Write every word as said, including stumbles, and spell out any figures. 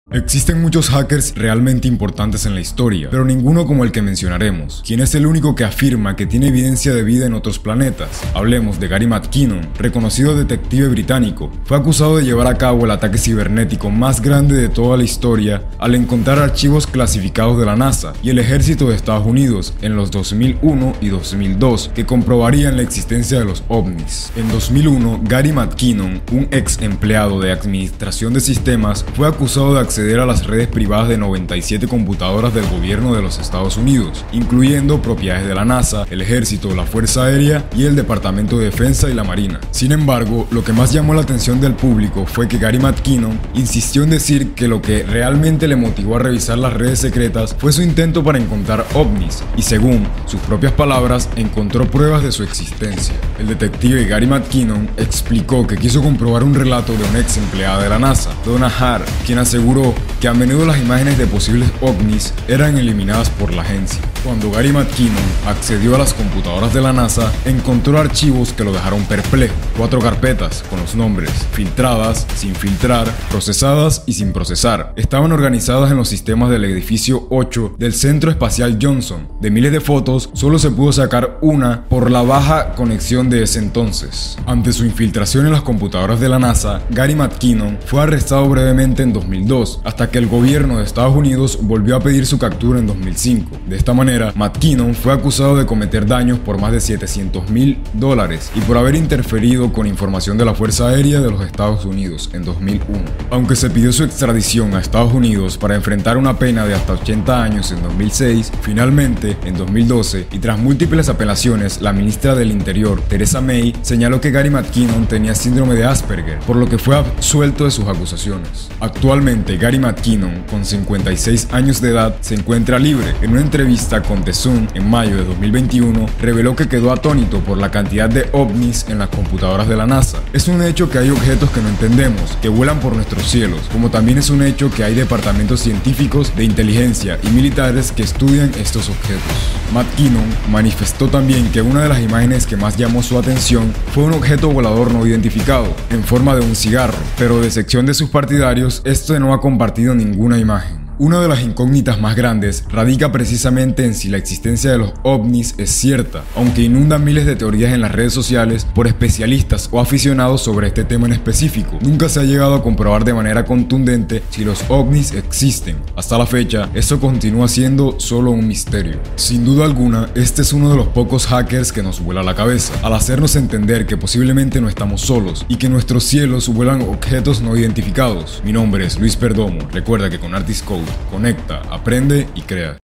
Existen muchos hackers realmente importantes en la historia, pero ninguno como el que mencionaremos, quien es el único que afirma que tiene evidencia de vida en otros planetas. Hablemos de Gary McKinnon, reconocido detective británico. Fue acusado de llevar a cabo el ataque cibernético más grande de toda la historia al encontrar archivos clasificados de la NASA y el ejército de Estados Unidos en los dos mil uno y dos mil dos que comprobarían la existencia de los ovnis. En dos mil uno, Gary McKinnon, un ex empleado de administración de sistemas, fue acusado de acceder a las redes privadas de noventa y siete computadoras del gobierno de los Estados Unidos, incluyendo propiedades de la NASA, el ejército, la Fuerza Aérea y el Departamento de Defensa y la Marina. Sin embargo, lo que más llamó la atención del público fue que Gary McKinnon insistió en decir que lo que realmente le motivó a revisar las redes secretas fue su intento para encontrar ovnis, y según sus propias palabras, encontró pruebas de su existencia. El detective Gary McKinnon explicó que quiso comprobar un relato de una ex empleada de la NASA, Donna Hart, quien aseguró que a menudo las imágenes de posibles ovnis eran eliminadas por la agencia. Cuando Gary McKinnon accedió a las computadoras de la NASA, encontró archivos que lo dejaron perplejo. Cuatro carpetas con los nombres: filtradas, sin filtrar, procesadas y sin procesar. Estaban organizadas en los sistemas del edificio ocho del Centro Espacial Johnson. De miles de fotos, solo se pudo sacar una por la baja conexión de ese entonces. Ante su infiltración en las computadoras de la NASA, Gary McKinnon fue arrestado brevemente en dos mil dos, hasta que el gobierno de Estados Unidos volvió a pedir su captura en dos mil cinco. De esta manera, McKinnon fue acusado de cometer daños por más de setecientos mil dólares y por haber interferido con información de la Fuerza Aérea de los Estados Unidos en dos mil uno. Aunque se pidió su extradición a Estados Unidos para enfrentar una pena de hasta ochenta años en dos mil seis, finalmente, en dos mil doce, y tras múltiples apelaciones, la ministra del Interior, Theresa May, señaló que Gary McKinnon tenía síndrome de Asperger, por lo que fue absuelto de sus acusaciones. Actualmente, Gary McKinnon, con cincuenta y seis años de edad, se encuentra libre. En una entrevista con The Sun en mayo de dos mil veintiuno, reveló que quedó atónito por la cantidad de ovnis en las computadoras de la NASA. Es un hecho que hay objetos que no entendemos, que vuelan por nuestros cielos, como también es un hecho que hay departamentos científicos, de inteligencia y militares que estudian estos objetos. McKinnon manifestó también que una de las imágenes que más llamó su atención fue un objeto volador no identificado, en forma de un cigarro, pero de sección de sus partidarios, este no ha compartido ninguna imagen. Una de las incógnitas más grandes radica precisamente en si la existencia de los ovnis es cierta, aunque inundan miles de teorías en las redes sociales por especialistas o aficionados sobre este tema en específico. Nunca se ha llegado a comprobar de manera contundente si los ovnis existen. Hasta la fecha, eso continúa siendo solo un misterio. Sin duda alguna, este es uno de los pocos hackers que nos vuela la cabeza, al hacernos entender que posiblemente no estamos solos y que en nuestros cielos vuelan objetos no identificados. Mi nombre es Luis Perdomo. Recuerda que con Artist Code conecta, aprende y crea.